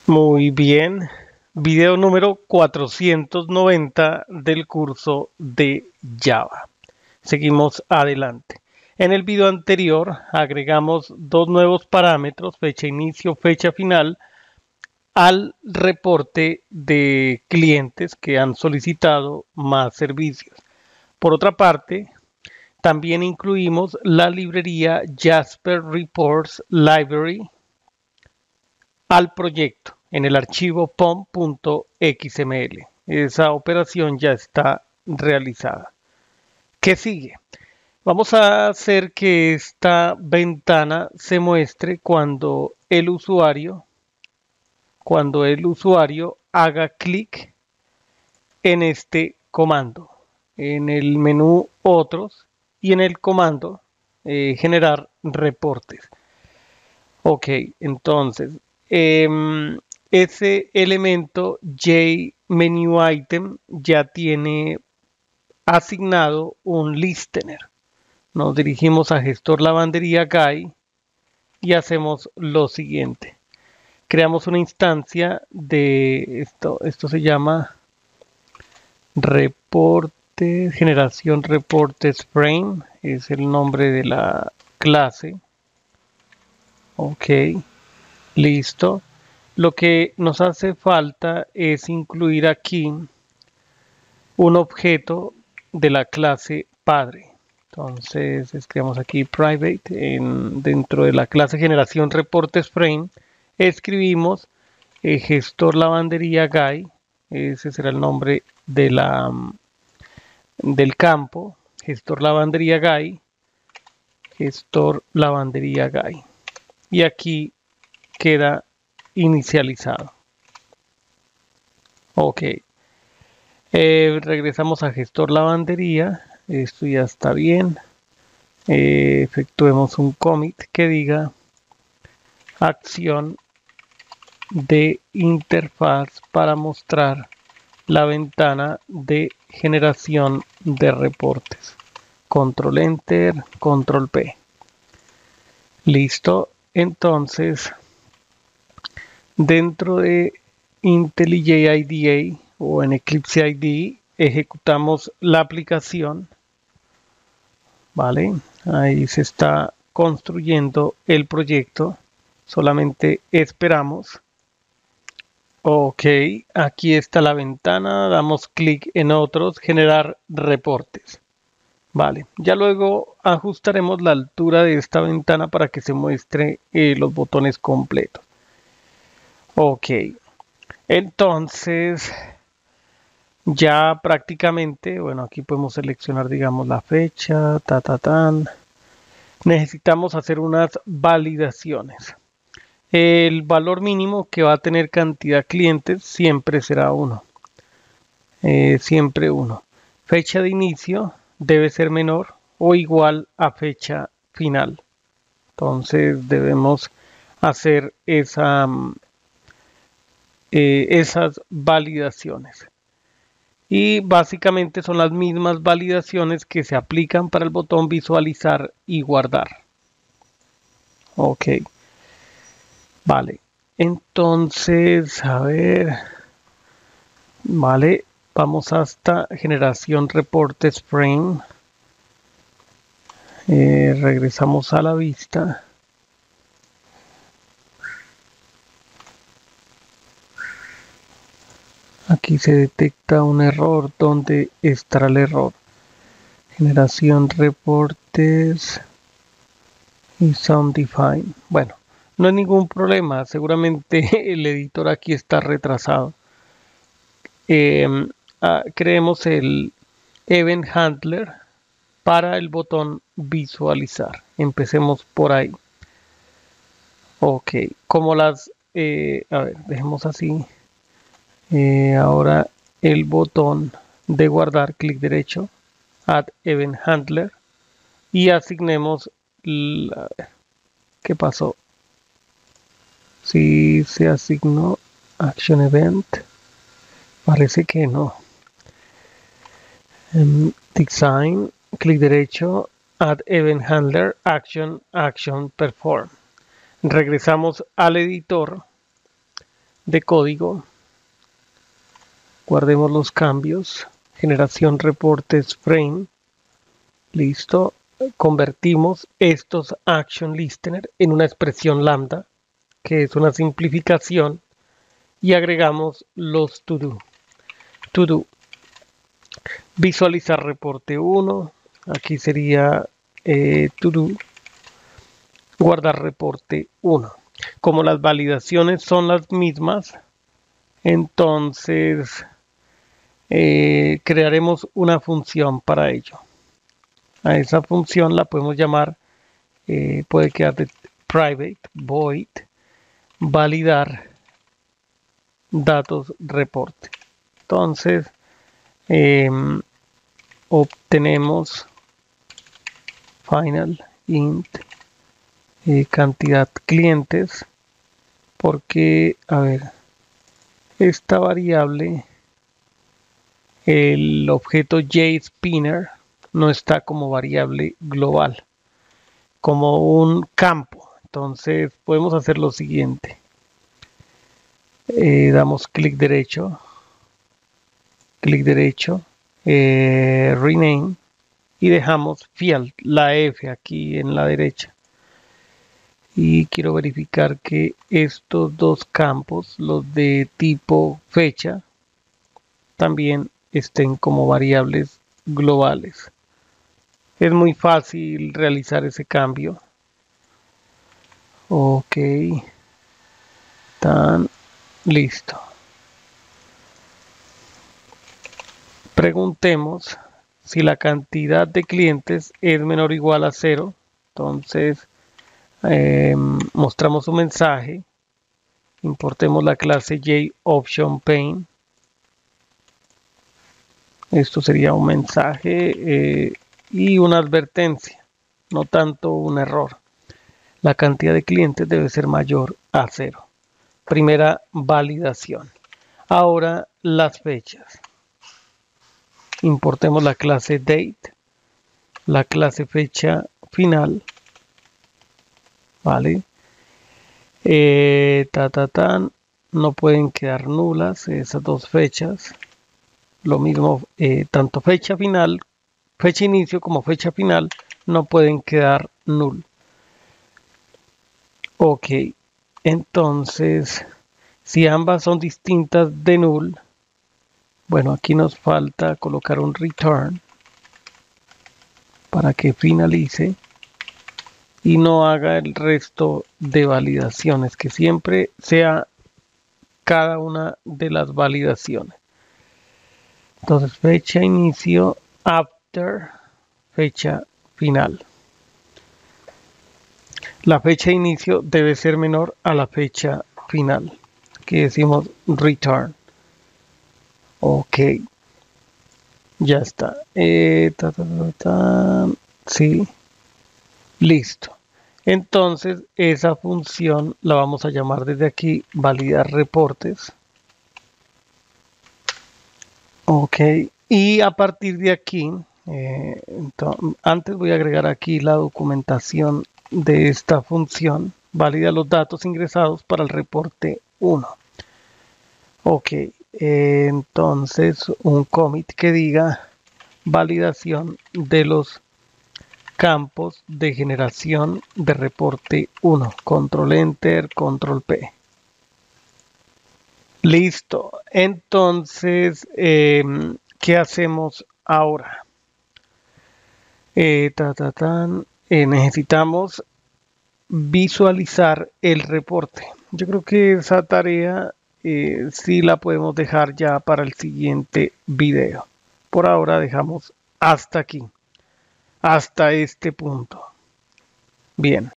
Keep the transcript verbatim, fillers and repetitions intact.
Muy bien. Video número cuatrocientos noventa del curso de Java. Seguimos adelante. En el video anterior agregamos dos nuevos parámetros, fecha inicio, fecha final, al reporte de clientes que han solicitado más servicios. Por otra parte, también incluimos la librería Jasper Reports Library al proyecto en el archivo pom.xml. Esa operación ya está realizada. ¿Qué sigue? Vamos a hacer que esta ventana se muestre cuando el usuario, cuando el usuario haga clic en este comando, en el menú otros y en el comando eh, generar reportes. Ok, entonces eh, ese elemento JMenuItem ya tiene asignado un listener. Nos dirigimos a gestor lavandería guy y hacemos lo siguiente. Creamos una instancia de esto, esto se llama reporte, generación reportes frame, es el nombre de la clase. Ok. Listo. Lo que nos hace falta es incluir aquí un objeto de la clase padre. Entonces escribimos aquí private en, dentro de la clase generación reportes frame. Escribimos eh, gestor lavandería guy. Ese será el nombre de la, del campo. Gestor lavandería guy. Gestor lavandería guy. Y aquí queda inicializado. Ok. Eh, regresamos a gestor lavandería. Esto ya está bien. Eh, efectuemos un commit que diga acción de interfaz para mostrar la ventana de generación de reportes. Control Enter, Control P. Listo. Entonces, dentro de IntelliJ IDEA o en Eclipse I D E ejecutamos la aplicación, vale, ahí se está construyendo el proyecto, solamente esperamos. Ok, aquí está la ventana, damos clic en otros, generar reportes. Vale, ya luego ajustaremos la altura de esta ventana para que se muestre eh, los botones completos. Ok, entonces ya prácticamente, bueno, aquí podemos seleccionar, digamos, la fecha, ta, ta, tan. Necesitamos hacer unas validaciones. El valor mínimo que va a tener cantidad clientes siempre será uno. Eh, siempre uno. Fecha de inicio debe ser menor o igual a fecha final. Entonces debemos hacer esa, eh, esas validaciones. Y básicamente son las mismas validaciones que se aplican para el botón visualizar y guardar. Ok. Vale. Entonces, a ver. Vale. Vamos hasta generación reportes frame. Eh, regresamos a la vista. Aquí se detecta un error. ¿Dónde estará el error? Generación reportes y sound define. Bueno, no hay ningún problema. Seguramente el editor aquí está retrasado. Eh, ah, creemos el event handler para el botón visualizar. Empecemos por ahí. Ok, como las, eh, a ver, dejemos así. Eh, ahora el botón de guardar, clic derecho, add event handler y asignemos, la, ¿qué pasó? Si se asignó action event, parece que no. Um, design, clic derecho, add event handler, action, action, perform. Regresamos al editor de código. Guardemos los cambios. Generación reportes frame. Listo. Convertimos estos action listener en una expresión lambda, que es una simplificación, y agregamos los to do. To do. Visualizar reporte uno. Aquí sería eh, to do. Guardar reporte uno. Como las validaciones son las mismas, entonces eh, crearemos una función para ello. A esa función la podemos llamar, eh, puede quedar de private void validar datos reporte. Entonces eh, obtenemos final int eh, cantidad clientes, porque a ver, esta variable, el objeto JSpinner no está como variable global, como un campo. Entonces podemos hacer lo siguiente. Eh, damos clic derecho, clic derecho, eh, rename, y dejamos field, la F aquí en la derecha. Y quiero verificar que estos dos campos, los de tipo fecha, también estén como variables globales. Es muy fácil realizar ese cambio. Ok. Tan listo. Preguntemos si la cantidad de clientes es menor o igual a cero. Entonces eh, mostramos un mensaje. Importemos la clase JOptionPane. Esto sería un mensaje eh, y una advertencia, no tanto un error. La cantidad de clientes debe ser mayor a cero. Primera validación. Ahora las fechas. Importemos la clase date, la clase fecha final, vale. Eh, ta, ta, tan, no pueden quedar nulas esas dos fechas. Lo mismo, eh, tanto fecha final, fecha inicio como fecha final no pueden quedar null. Ok, entonces si ambas son distintas de null, bueno, aquí nos falta colocar un return para que finalice y no haga el resto de validaciones, que siempre sea cada una de las validaciones. Entonces fecha inicio after fecha final. La fecha de inicio debe ser menor a la fecha final, que decimos return. Ok, ya está. Eh, ta, ta, ta, ta. Sí, listo. Entonces esa función la vamos a llamar desde aquí validar reportes. Ok, y a partir de aquí, eh, entonces, antes voy a agregar aquí la documentación de esta función. Valida los datos ingresados para el reporte uno. Ok, eh, entonces un commit que diga validación de los campos de generación de reporte uno. Control Enter, Control P. Listo. Entonces, eh, ¿qué hacemos ahora? Eh, ta, ta, tan, eh, necesitamos visualizar el reporte. Yo creo que esa tarea eh, sí la podemos dejar ya para el siguiente video. Por ahora dejamos hasta aquí, hasta este punto. Bien.